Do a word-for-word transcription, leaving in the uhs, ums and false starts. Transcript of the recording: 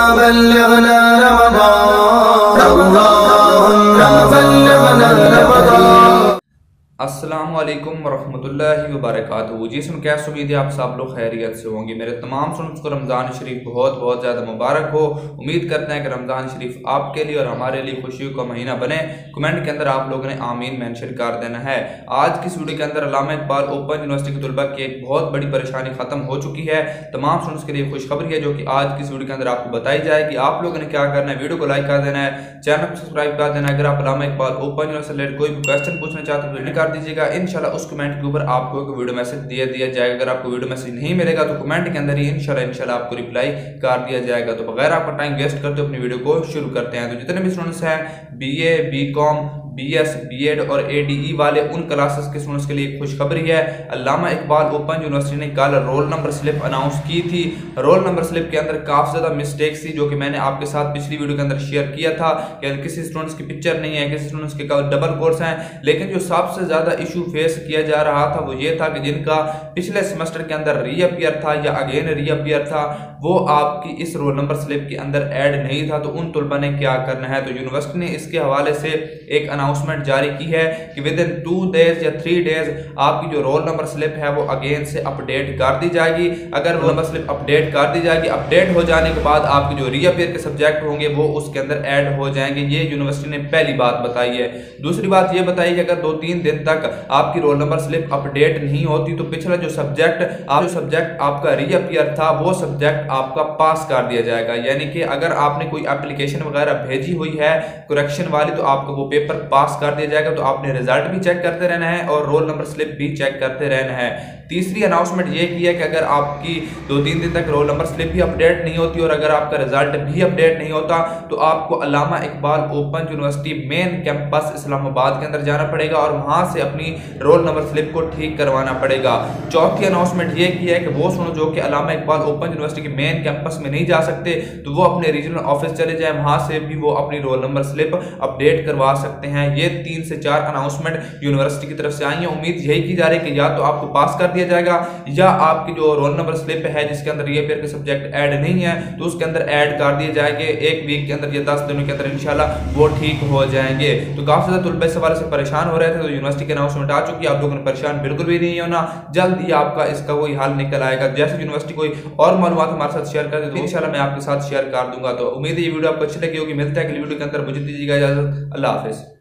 बल्लिगना रमज़ान, अल्लाहुम्मा बल्लिगना रमज़ान। अस्सलामुअलैकुम वरहमतुल्लाहि वबरकातुहू। जी सुन कैसे उम्मीद है आप सब लोग खैरियत से होंगे। मेरे तमाम सुनने को रमज़ान शरीफ बहुत बहुत ज़्यादा मुबारक हो। उम्मीद करते हैं कि रमज़ान शरीफ आपके लिए और हमारे लिए खुशियों का महीना बने। कमेंट के अंदर आप लोगों ने आमीन मेंशन कर देना है। आज की इस वीडियो के अंदर अल्लामा इकबाल ओपन यूनिवर्सिटी के तलबा की एक बहुत बड़ी परेशानी खत्म हो चुकी है। तमाम स्टूडेंट्स के लिए खुशखबरी है जो कि आज की इस वीडियो के अंदर आपको बताई जाएगी। आप लोगों ने क्या करना है, वीडियो को लाइक कर देना है, चैनल को सब्सक्राइब कर देना है। अगर आप अल्लामा इकबाल ओपन यूनिवर्सिटी से कोई भी क्वेश्चन पूछना चाहते हो तो कर दीजिएगा। इंशाल्लाह उस कमेंट के ऊपर आपको एक वीडियो मैसेज दिया दिया जाएगा। अगर आपको वीडियो मैसेज नहीं मिलेगा तो कमेंट के अंदर ही इंशाल्लाह इंशाल्लाह आपको रिप्लाई कर दिया जाएगा। तो बगैर आपका टाइम वेस्ट करते अपनी वीडियो को शुरू करते हैं। तो जितने भी स्टूडेंट्स हैं बीए, बीकॉम, बीएस, बीएड और एडीई वाले उन क्लासेस के स्टूडेंट्स के लिए खुशखबरी है। अल्लामा इकबाल ओपन यूनिवर्सिटी ने कल रोल नंबर स्लिप अनाउंस की थी। रोल नंबर स्लिप के अंदर काफी ज्यादा मिस्टेक्स थी जो कि मैंने आपके साथ पिछली वीडियो के अंदर शेयर किया था कि किसी स्टूडेंट्स की पिक्चर नहीं है, किसी स्टूडेंट्स के डबल कोर्स हैं। लेकिन जो सबसे ज्यादा इशू फेस किया जा रहा था वो ये था कि जिनका पिछले सेमेस्टर के अंदर रीअपियर था या अगेन रीअपियर था वो आपकी इस रोल नंबर स्लिप के अंदर ऐड नहीं था। तो उन तलबा ने क्या करना है, तो यूनिवर्सिटी ने इसके हवाले से एक अनाउंसमेंट जारी की है कि विद इन टू डेज या थ्री डेज आपकी जो रोल नंबर स्लिप है वो अगेन से अपडेट कर दी जाएगी। अगर रोल नंबर स्लिप अपडेट कर दी जाएगी, अपडेट हो जाने के बाद आपके जो रीअपियर के सब्जेक्ट होंगे वो उसके अंदर ऐड हो जाएंगे। ये यूनिवर्सिटी ने पहली बात बताई है। दूसरी बात ये बताई कि अगर दो तीन दिन तक आपकी रोल नंबर स्लिप अपडेट नहीं होती तो पिछला जो सब्जेक्ट आप जो सब्जेक्ट आपका रीअपियर था वो सब्जेक्ट आपका पास कर दिया जाएगा। यानी कि अगर आपने कोई एप्लीकेशन वगैरह भेजी हुई है करेक्शन वाली तो आपको वो पेपर पास कर दिया जाएगा। तो आपने रिजल्ट भी चेक करते रहना है और रोल नंबर स्लिप भी चेक करते रहना है। तीसरी अनाउंसमेंट ये की है कि अगर आपकी दो तीन दिन तक रोल नंबर स्लिप भी अपडेट नहीं होती और अगर आपका रिजल्ट भी अपडेट नहीं होता तो आपको Allama Iqbal open university main campus Islamabad के अंदर जाना पड़ेगा और वहां से अपनी रोल नंबर स्लिप को ठीक करवाना पड़ेगा। चौथी अनाउंसमेंट ये की है कि वो सुनो जो कि अल्लामा इकबाल ओपन यूनिवर्सिटी के मेन कैंपस में नहीं जा सकते तो वो अपने रीजनल ऑफिस चले जाए, वहां से भी वो अपनी रोल नंबर स्लिप अपडेट करवा सकते हैं। ये तीन से चार अनाउंसमेंट यूनिवर्सिटी की तरफ से आई है। उम्मीद यही की जा रही है कि या तो आपको पास कर दिया जाएगा या आपकी जो रोल नंबर स्लिप है जिसके अंदर रीअपियर के सब्जेक्ट ऐड नहीं है तो उसके अंदर ऐड कर दिए जाएंगे। एक वीक के अंदर या दस दिनों के अंदर इंशाल्लाह वो ठीक हो जाएंगे। तो काफी ज्यादा तलबा इस हवाले से परेशान हो रहे थे तो यूनिवर्सिटी की अनाउंसमेंट आ चुकी है। आप लोगों ने परेशान बिल्कुल भी नहीं होना, जल्द ही आपका इसका कोई हल निकल आएगा। जैसे यूनिवर्सिटी कोई और मालूमात हमारे साथ शेयर कर दे तो इंशाल्लाह मैं आपके साथ शेयर कर दूंगा। तो उम्मीद है ये वीडियो आपको अच्छी लगी होगी। मिलता है अगली वीडियो के अंदर, मुझे दीजिएगा इजाजत। अल्लाह हाफिज।